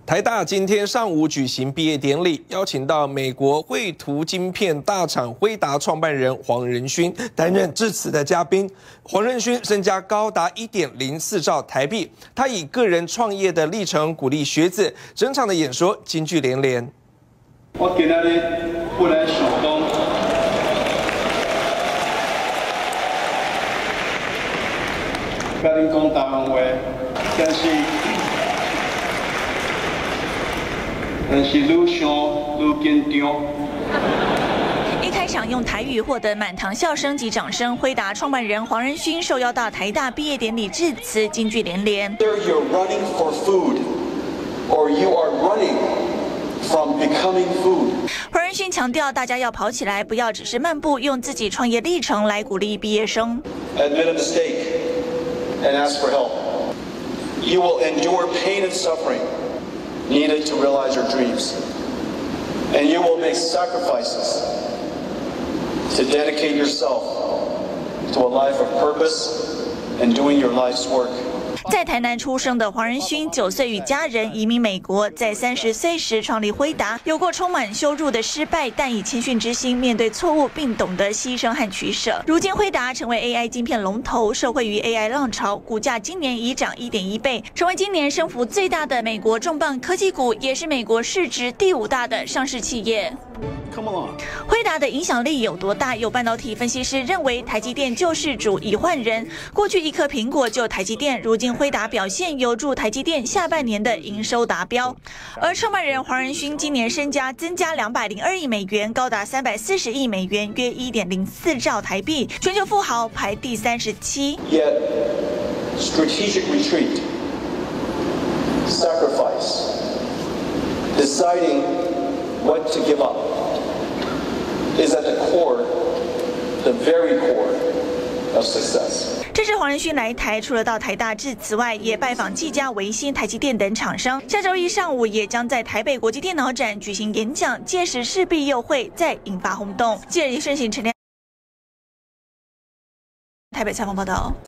台大今天上午举行毕业典礼，邀请到美国绘图晶片大厂辉达创办人黄仁勋担任致辞的嘉宾。黄仁勋身家高达1.04兆台币，他以个人创业的历程鼓励学子，整场的演说金句连连。 我今日本来想讲，甲恁讲台湾话，但是愈想愈紧张。 一开场用台语获得满堂笑声及掌声，辉达创办人黄仁勋受邀到台大毕业典礼致辞，金句连连。 Whether you're running for food, or you are running from becoming food. 黄仁勋强调，大家要跑起来，不要只是漫步，用自己创业历程来鼓励毕业生。 Admit a mistake and ask for help. You will endure pain and suffering needed to realize your dreams, and you will make sacrifices to dedicate yourself to a life of purpose and doing your life's work. 在台南出生的黄仁勋，9岁与家人移民美国，在30岁时创立辉达，有过充满羞辱的失败，但以谦逊之心面对错误，并懂得牺牲和取舍。如今辉达成为 AI 晶片龙头，受惠于 AI 浪潮，股价今年已涨1.1倍，成为今年升幅最大的美国重磅科技股，也是美国市值第5大的上市企业。辉达的影响力有多大？有半导体分析师认为，台积电救世主已换人，过去一颗苹果救台积电，如今辉达表现有助台积电下半年的营收达标。而创办人黄仁勋今年身家增加202亿美元，高达340亿美元，约1.04兆台币，全球富豪排第37。 Yet, strategic retreat, sacrifice, deciding what to give up, is at the core, the very core of success. 这次黄仁勋来台，除了到台大致辞外，也拜访技嘉、微星、台积电等厂商。下周一上午也将在台北国际电脑展举行演讲，届时势必又会再引发轰动。记者李顺行、陈亮台北采访报道。